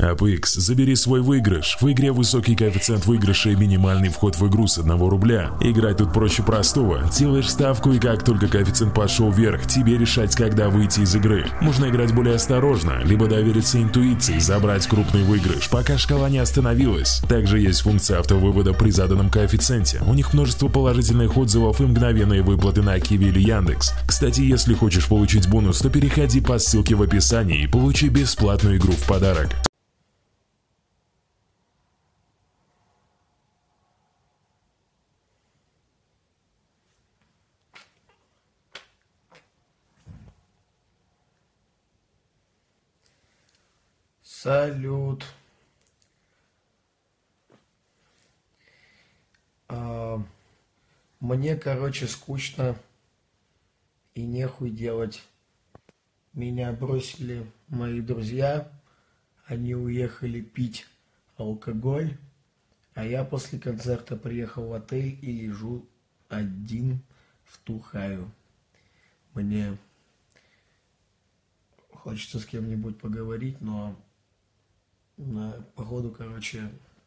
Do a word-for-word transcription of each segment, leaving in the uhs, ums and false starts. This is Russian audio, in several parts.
апэкс, забери свой выигрыш. В игре высокий коэффициент выигрыша и минимальный вход в игру с одного рубля. Играть тут проще простого. Делаешь ставку, и как только коэффициент пошел вверх, тебе решать, когда выйти из игры. Можно играть более осторожно, либо довериться интуиции, забрать крупный выигрыш, пока шкала не остановилась. Также есть функция автовывода при заданном коэффициенте. У них множество положительных отзывов и мгновенные выплаты на Киви или Яндекс. Кстати, если хочешь получить бонус, то переходи по ссылке в описании и получи бесплатную игру в подарок. Салют. А, мне, короче, скучно и нехуй делать. Меня бросили мои друзья, они уехали пить алкоголь, а я после концерта приехал в отель и лежу один, втухаю. Мне хочется с кем-нибудь поговорить, но на, походу, короче,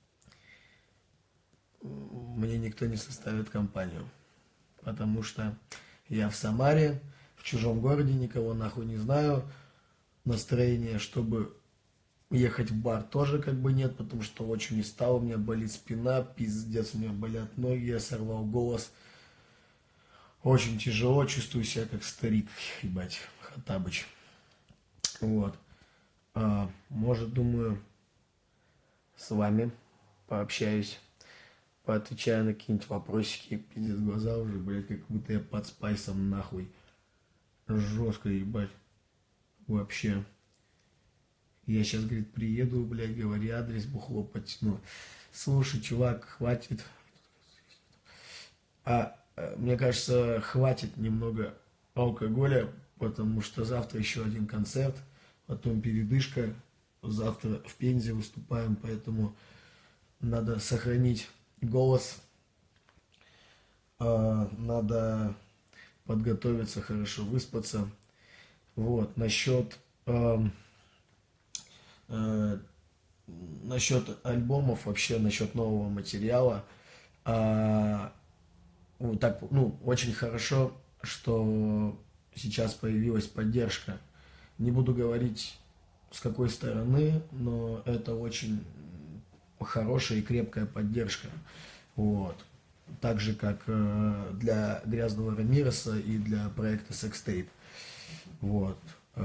мне никто не составит компанию, потому что я в Самаре, в чужом городе, никого нахуй не знаю, настроение, чтобы ехать в бар, тоже как бы нет, потому что очень устал, у меня болит спина, пиздец, у меня болят ноги, я сорвал голос, очень тяжело, чувствую себя как старик, ебать, Хаттабыч, вот, а, может, думаю, с вами пообщаюсь, поотвечаю на какие-нибудь вопросики, пиздец, глаза уже, блядь, как будто я под спайсом, нахуй, жестко, ебать, вообще. Я сейчас, говорит, приеду, блядь, говори адрес, бухло потяну. Слушай, чувак, хватит. А мне кажется, хватит немного алкоголя, потому что завтра еще один концерт, потом передышка. Завтра в Пензе выступаем, поэтому надо сохранить голос. Надо подготовиться, хорошо выспаться. Вот, насчет... Э, насчет альбомов, вообще насчет нового материала, э, так, ну, очень хорошо, что сейчас появилась поддержка. Не буду говорить с какой стороны, но это очень хорошая и крепкая поддержка. Вот. Так же, как э, для Грязного Рамиреса и для проекта Sextape. Вот.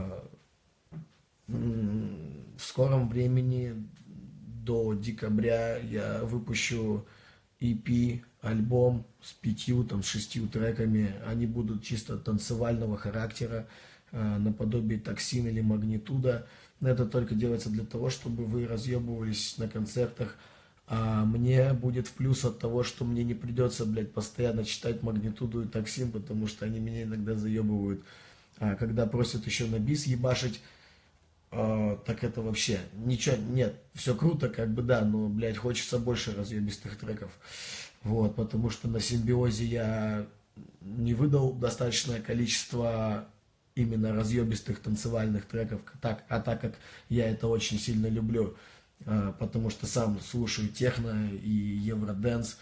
В скором времени, до декабря, я выпущу и пи, альбом с пятью, там, шестью треками. Они будут чисто танцевального характера, э, наподобие Токсин или Магнитуда. Но это только делается для того, чтобы вы разъебывались на концертах. А мне будет в плюс от того, что мне не придется, блядь, постоянно читать Магнитуду и Токсин, потому что они меня иногда заебывают. А когда просят еще на бис ебашить, Uh, так это вообще ничего, нет, все круто, как бы да, но, блядь, хочется больше разъебистых треков, вот, потому что на Симбиозе я не выдал достаточное количество именно разъебистых танцевальных треков, так, а так как я это очень сильно люблю, uh, потому что сам слушаю техно и евродэнс,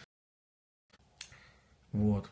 вот,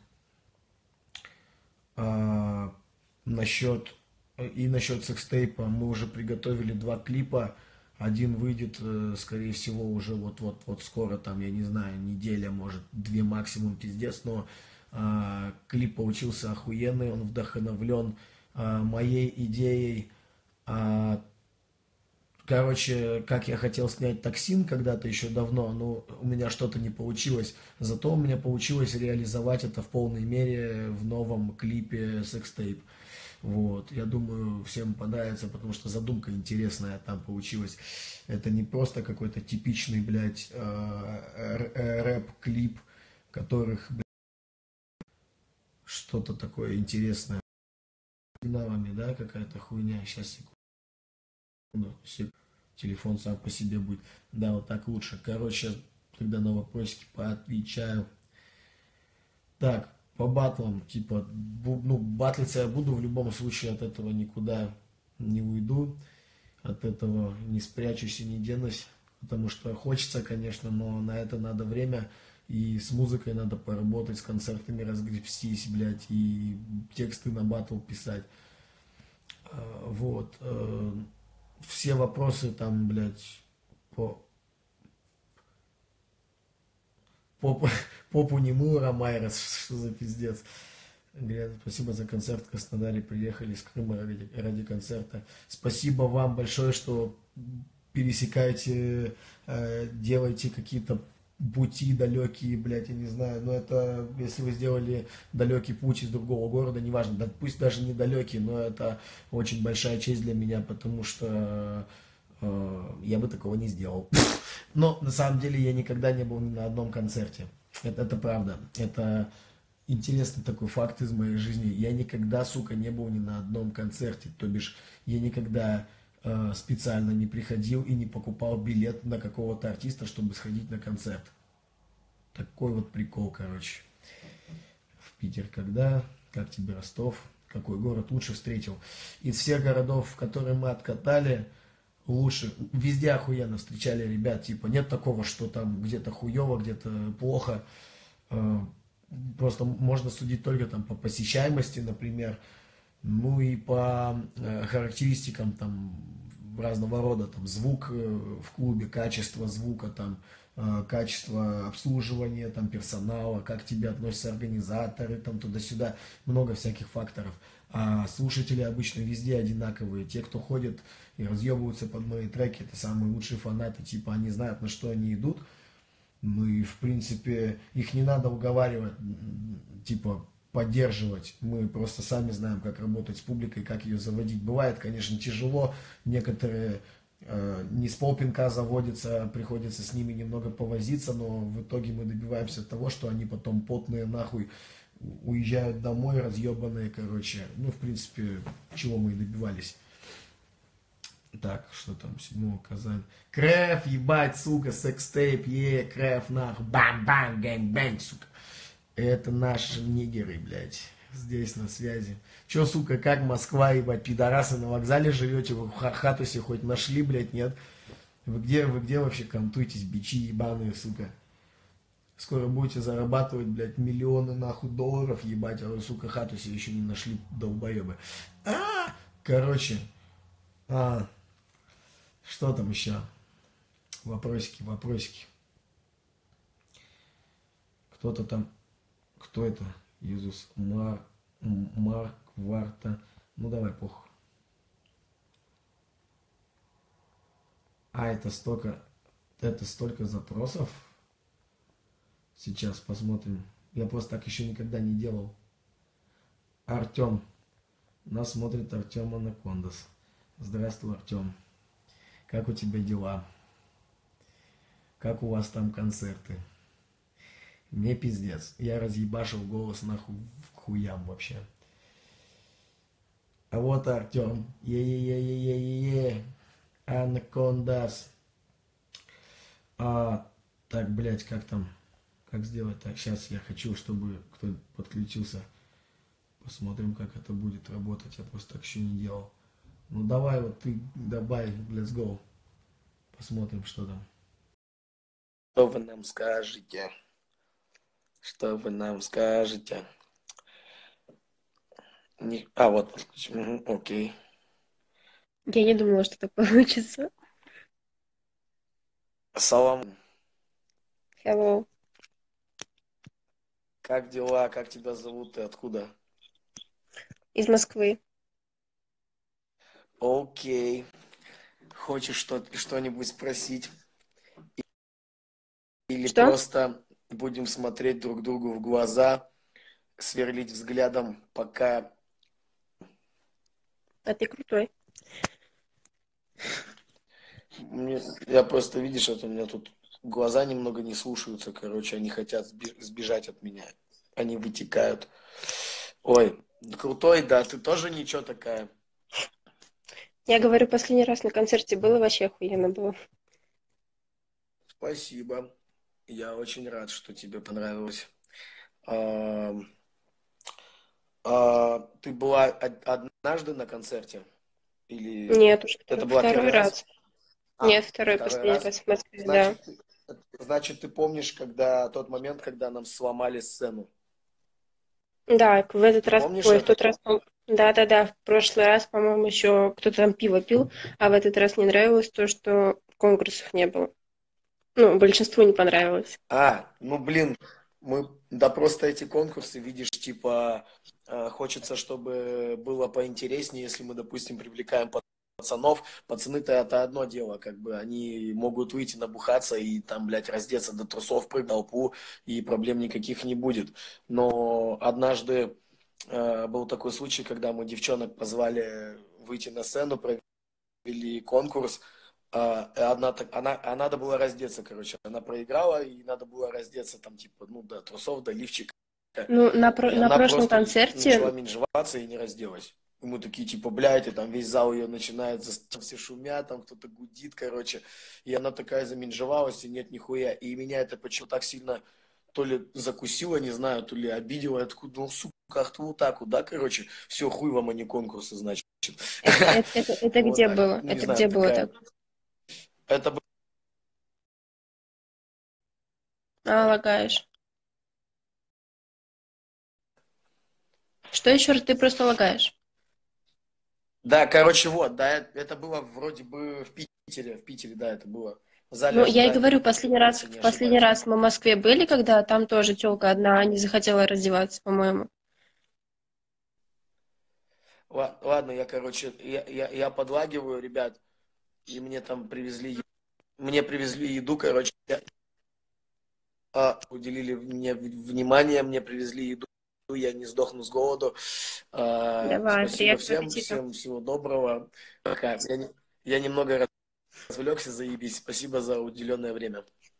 uh, насчет И насчет секстейпа мы уже приготовили два клипа. Один выйдет, скорее всего, уже вот-вот-вот скоро, там, я не знаю, неделя, может, две максимум, пиздец. Но э, клип получился охуенный, он вдохновлен э, моей идеей. Э, короче, как я хотел снять Токсин когда-то еще давно, но у меня что-то не получилось. Зато у меня получилось реализовать это в полной мере в новом клипе секстейп. Вот, я думаю, всем понравится, потому что задумка интересная там получилась. Это не просто какой-то типичный, блядь, рэп-клип, которых, блядь, что-то такое интересное. Сигналами, да, какая-то хуйня. Сейчас, секунду. Телефон сам по себе будет. Да, вот так лучше. Короче, сейчас тогда на вопросики поотвечаю. Так. По батлам, типа, ну, батлиться я буду, в любом случае от этого никуда не уйду. от этого не спрячусь и не денусь, потому что хочется, конечно, но на это надо время, и с музыкой надо поработать, с концертами разгребстись, блядь, и тексты на батл писать. А, Вот. э, Все вопросы там, блядь, по попу, попу не мыла, Майрос, что за пиздец. Говорят, спасибо за концерт в Краснодаре, приехали из Крыма ради, ради концерта. Спасибо вам большое, что пересекаете, э, делаете какие-то пути далекие, блядь, я не знаю, но это, если вы сделали далекий путь из другого города, неважно, да, пусть даже недалекий, но это очень большая честь для меня, потому что э, я бы такого не сделал. Но на самом деле я никогда не был ни на одном концерте. Это, это правда. Это интересный такой факт из моей жизни. Я никогда, сука, не был ни на одном концерте. То бишь, я никогда э, специально не приходил и не покупал билет на какого-то артиста, чтобы сходить на концерт. Такой вот прикол, короче. В Питер когда? Как тебе Ростов? Какой город лучше встретил? Из всех городов, в которые мы откатали, лучше. Везде охуенно встречали ребят. Типа, нет такого, что там где-то хуево, где-то плохо. Э, Просто можно судить только там по посещаемости, например, ну и по э, характеристикам там разного рода, там звук э, в клубе, качество звука, там э, качество обслуживания, там персонала, как к тебе относятся организаторы, там туда-сюда, много всяких факторов. А слушатели обычно везде одинаковые. Те, кто ходит и разъебываются под мои треки, это самые лучшие фанаты, типа они знают, на что они идут. Ну и, в принципе, их не надо уговаривать, типа, поддерживать. Мы просто сами знаем, как работать с публикой, как ее заводить. Бывает, конечно, тяжело. Некоторые э, не с полпинка заводятся, приходится с ними немного повозиться, но в итоге мы добиваемся того, что они потом потные нахуй уезжают домой, разъебанные, короче. Ну, в принципе, чего мы и добивались. Так, что там, седьмого Казань. Крэф, ебать, сука, секстейп, е, Крэф, нах, бам-бам, гэнг-бэнг, сука. Это наши нигеры, блядь, здесь на связи. Че, сука, как Москва, ебать, пидорасы на вокзале живете, вы в хатусе хоть нашли, блядь, нет? Вы где, вы где вообще кантуетесь, бичи ебаные, сука? Скоро будете зарабатывать, блядь, миллионы, нахуй, долларов, ебать, а вы, сука, хатусе еще не нашли, долбоебы. А, короче, а... Что там еще? Вопросики, вопросики. Кто-то там... Кто это? Иисус Мар... Марк Варта. Ну давай, похуй. А, это столько... Это столько запросов. Сейчас посмотрим. Я просто так еще никогда не делал. Артем. Нас смотрит Артем Анакондас. Здравствуй, Артем. Как у тебя дела? Как у вас там концерты? Мне пиздец. Я разъебашил голос нахуй к хуям вообще. А вот Артем. Е-е-е-е-е-е-е. Анакондас. А, так, блядь, как там? Как сделать так? Сейчас я хочу, чтобы кто подключился. Посмотрим, как это будет работать. Я просто так еще не делал. Ну давай, вот ты добавь, let's go. Посмотрим, что там. Что вы нам скажете? Что вы нам скажете? Не... А, вот, угу, окей. Я не думала, что так получится. Салам. Hello. Как дела? Как тебя зовут? Ты откуда? Из Москвы. Окей. Хочешь что- что-нибудь спросить? Или Что? просто будем смотреть друг другу в глаза, сверлить взглядом, пока... А ты крутой. Мне- Я просто, видишь, это у меня тут глаза немного не слушаются, короче, они хотят сби- сбежать от меня. Они вытекают. Ой, крутой, да, ты тоже ничего такая. Я говорю, последний раз на концерте было, вообще охуенно было. Спасибо. Я очень рад, что тебе понравилось. А, а, ты была од- однажды на концерте? Или Нет, уже это второй, была второй первый раз? раз. Нет, А, второй, второй последний раз. раз в Москве, да. Значит, ты, значит, ты помнишь, когда тот момент, когда нам сломали сцену? Да, в этот Ты раз, помнишь ой, в это? тот раз, по- да-да-да, в прошлый раз, по-моему, еще кто-то там пиво пил, а в этот раз не нравилось то, что конкурсов не было. Ну, большинству не понравилось. А, ну блин, мы, да просто эти конкурсы, видишь, типа, э, хочется, чтобы было поинтереснее, если мы, допустим, привлекаем пацанов. Пацаны-то это одно дело, как бы они могут выйти набухаться и там, блядь, раздеться до трусов, прыгать в толпу, и проблем никаких не будет. Но однажды э, был такой случай, когда мы девчонок позвали выйти на сцену, провели конкурс. А, Одна, так- она, а надо было раздеться, короче. Она проиграла, и надо было раздеться там, типа, ну, до трусов, до лифчика. Ну, на, про- И на она прошлом просто начала концерте, менжеваться и не разделась. И мы такие, типа, блядь, и там весь зал ее начинает, зас- там все шумят, там кто-то гудит, короче. И она такая заменжевалась, и нет нихуя. И меня это почему так сильно то ли закусило, не знаю, то ли обидело. Я такой, ну, сука, ах ты вот так вот, да, короче. Все, хуй вам, а не конкурсы, значит. это, это, это, это Вот где так. было? Ну, не Это знаю, где было такая... так? Это А, лагаешь. Что еще раз? Ты просто лагаешь. Да, короче, вот, да, это было вроде бы в Питере, в Питере, да, это было в зале Ну, я и говорю, ожидания, последний раз, если не в последний ошибаюсь. раз мы в Москве были, когда там тоже телка одна не захотела раздеваться, по-моему. Ла- Ладно, я, короче, я, я, я подлагиваю, ребят, и мне там привезли, е- мне привезли еду, короче, я- а, уделили мне в- внимание, мне привезли еду, я не сдохну с голоду. А, Давай, спасибо приятного всем, аппетита. всем всего доброго. Пока. Я, не- я немного развлекся, заебись. Спасибо за уделенное время.